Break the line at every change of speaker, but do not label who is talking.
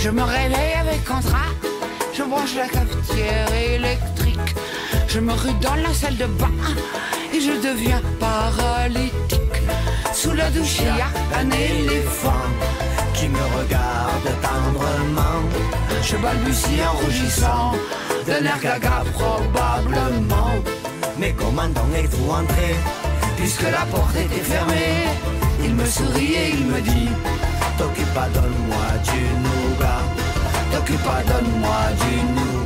Je me réveille avec contrat, je branche la cafetière électrique. Je me rue dans la salle de bain et je deviens paralytique. Sous la douche, il y a un éléphant
qui me regarde tendrement.
Je balbutie en rougissant, d'un air gaga probablement.
Mais comment donc êtes-vous entré,
Puisque la porte était fermée, il me sourit et il me dit:
t'occupe pas, donne-moi du nougat.
t'occupe pas, donne-moi du nougat.